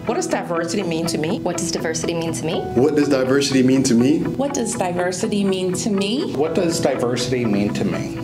What does diversity mean to me? What does diversity mean to me? What does diversity mean to me? What does diversity mean to me? What does diversity mean to me?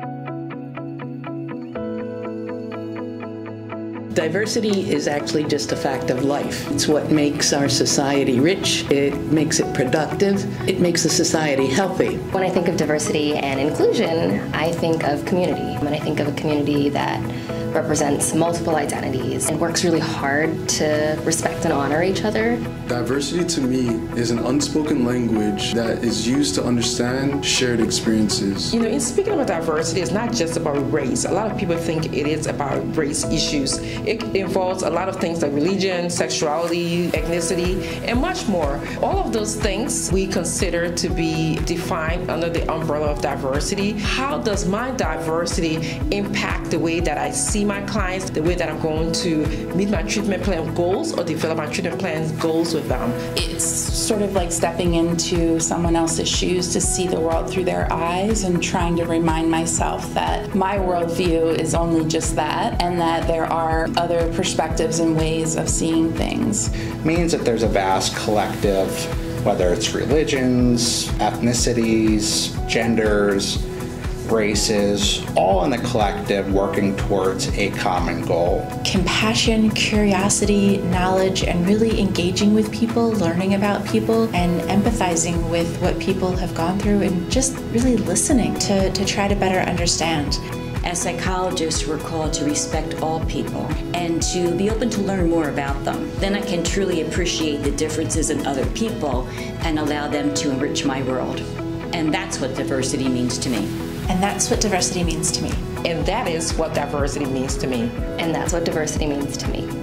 Diversity is actually just a fact of life. It's what makes our society rich, it makes it productive, it makes the society healthy. When I think of diversity and inclusion, I think of community. When I think of a community that represents multiple identities and works really hard to respect and honor each other. Diversity to me is an unspoken language that is used to understand shared experiences. In speaking about diversity, it's not just about race. A lot of people think it is about race issues. It involves a lot of things like religion, sexuality, ethnicity, and much more. All of those things we consider to be defined under the umbrella of diversity. How does my diversity impact the way that I see my clients, the way that I'm going to meet my treatment plan goals or develop my treatment plan goals with them? It's sort of like stepping into someone else's shoes to see the world through their eyes and trying to remind myself that my worldview is only just that and that there are other perspectives and ways of seeing things. It means that there's a vast collective, whether it's religions, ethnicities, genders, races, all in the collective working towards a common goal. Compassion, curiosity, knowledge, and really engaging with people, learning about people, and empathizing with what people have gone through, and just really listening to try to better understand. As psychologists, we're called to respect all people and to be open to learn more about them. Then I can truly appreciate the differences in other people and allow them to enrich my world. And that's what diversity means to me. And that's what diversity means to me. And that is what diversity means to me. And that's what diversity means to me.